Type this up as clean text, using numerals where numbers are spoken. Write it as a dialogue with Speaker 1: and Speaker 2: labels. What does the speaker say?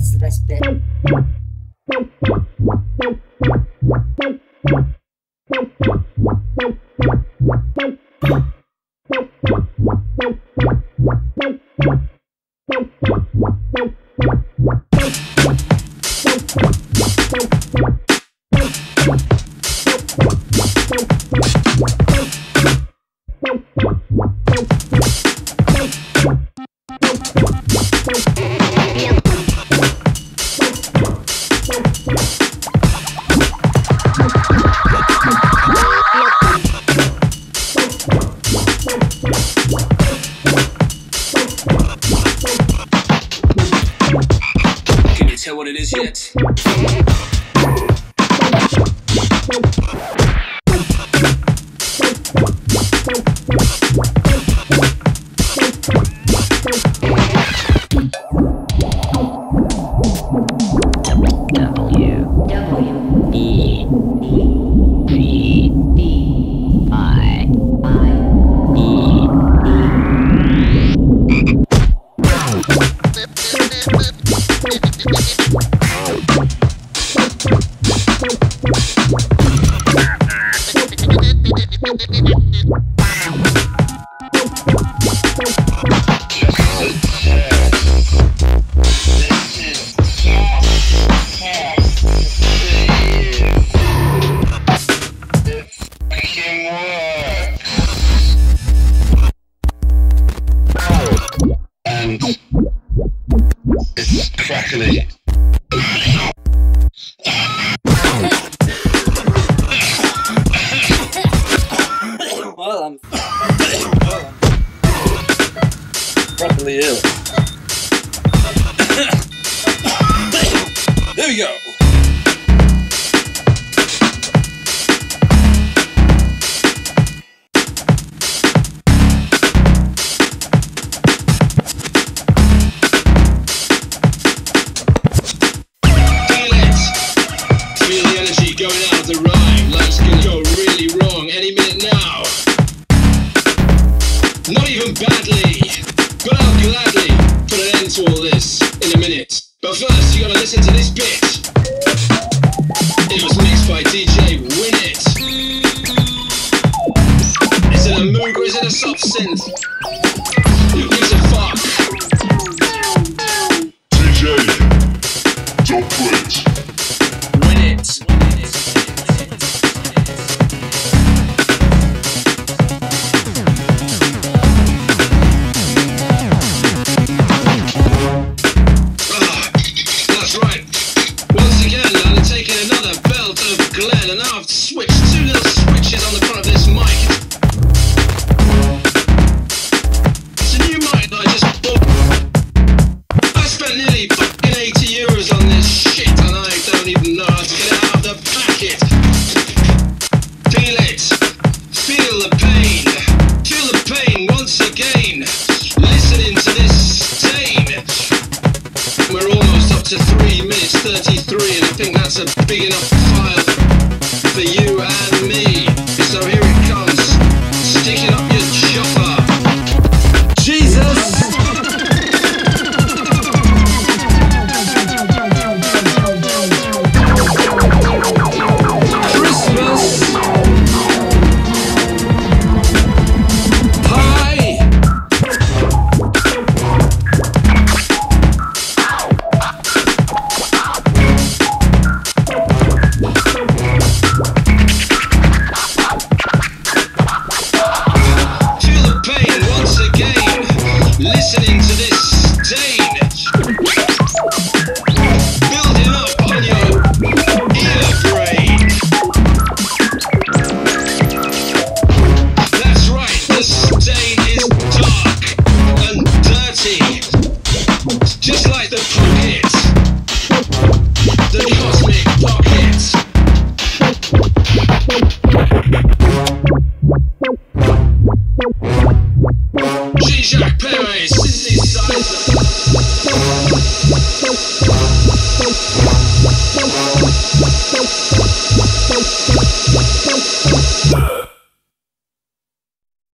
Speaker 1: That's the best bit.
Speaker 2: Can you tell what it is yet?
Speaker 3: It's crackly.
Speaker 2: Well, I'm properly ill. There we go.
Speaker 3: Going out of the rhyme, life's gonna go really wrong any minute now. Not even badly, but I'll gladly put an end to all this in a minute. But first, you gotta listen to this bit. It was mixed by DJ Winit. Is it a moog or is it a soft synth? Who gives a fuck?
Speaker 4: DJ, don't quit.
Speaker 2: Winit.
Speaker 3: And now I've switched two little switches on the front of this mic. It's a new mic that I just bought. I spent nearly fucking €80 on this shit and I don't even know how to get it out of the packet. Feel it. Feel the pain. Feel the pain once again. Listening to this stain. We're almost up to 3 minutes 33 and I think that's a big enough file for you and me. So here it comes, sticking up your chopper.
Speaker 2: Jesus! Christmas! Pie!
Speaker 3: Listening to this stain, building up on your ear brain. That's right, the stain is dark and dirty, just like the pocket, the cosmic pocket. G-Jacques Perez synthesizer.